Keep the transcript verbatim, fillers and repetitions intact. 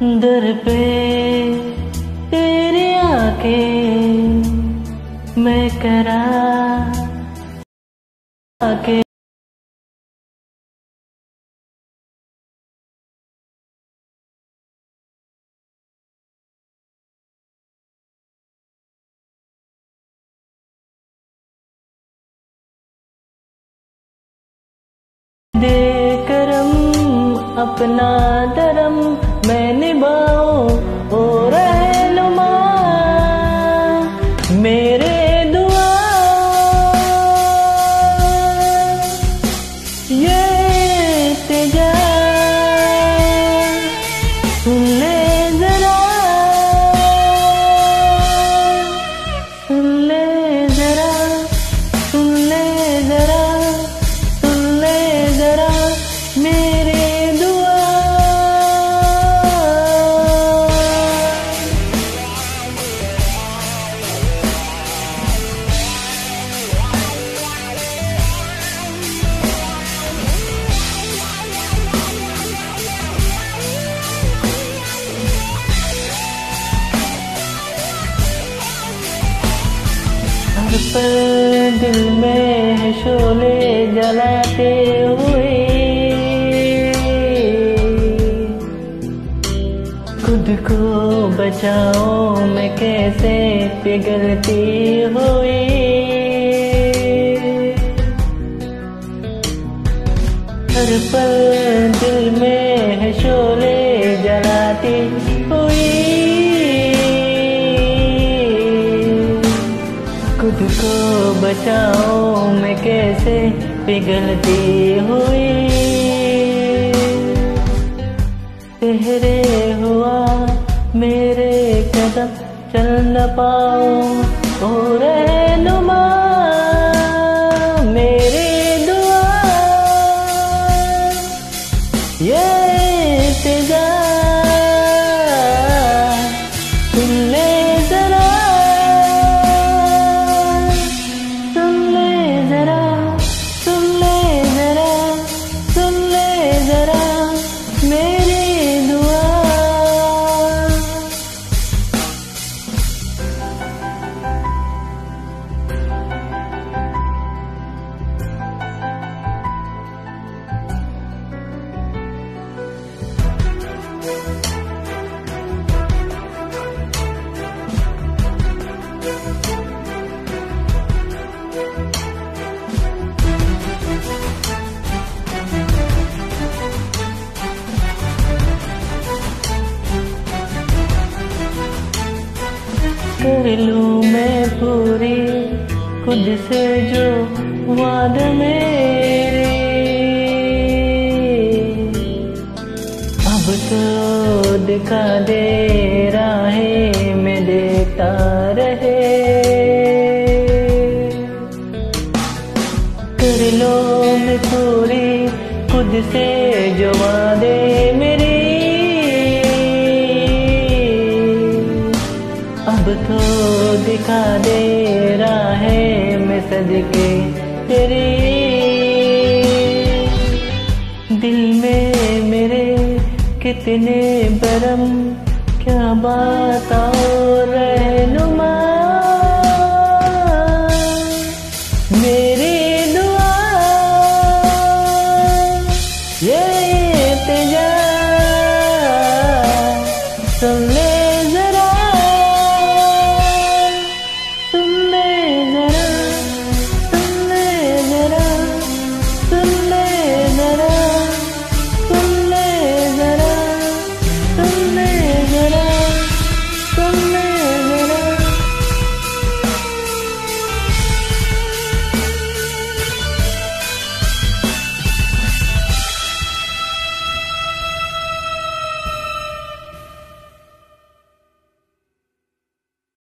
दर पे तेरी आंखें मैं करा आके दे करम अपना धर्म मैं निभाऊं ओ रहनुमा मेरे दुआ ये तेजा सुन ले जरा सुन ले जरा सुन ले जरा सुन ले जरा मेरे दुआ हर पल दिल में है शोले जलाते हुए खुद को बचाओ मैं कैसे पिघलती हुई हर पल दिल में है शोले जलाती हुई खुद को बचाओ मैं कैसे पिघलती हुई तेरे हुआ मेरे कदम चल न पाओ ओ रहनुमा मेरी दुआ ये तेजा सुन ले जरा सुन ले जरा सुन ले जरा सुन ले जरा मेरी दुआ कर लूं मैं पूरी खुद से जो वादा मेरे अब तो दिखा दे राहें मैं देखता रहे कर लो मैं पूरी खुद से जो वादे मेरी अब तो दिखा दे राहें मैं सदके तेरी दिल में मेरे कितने बरम क्या बात और रहनुमा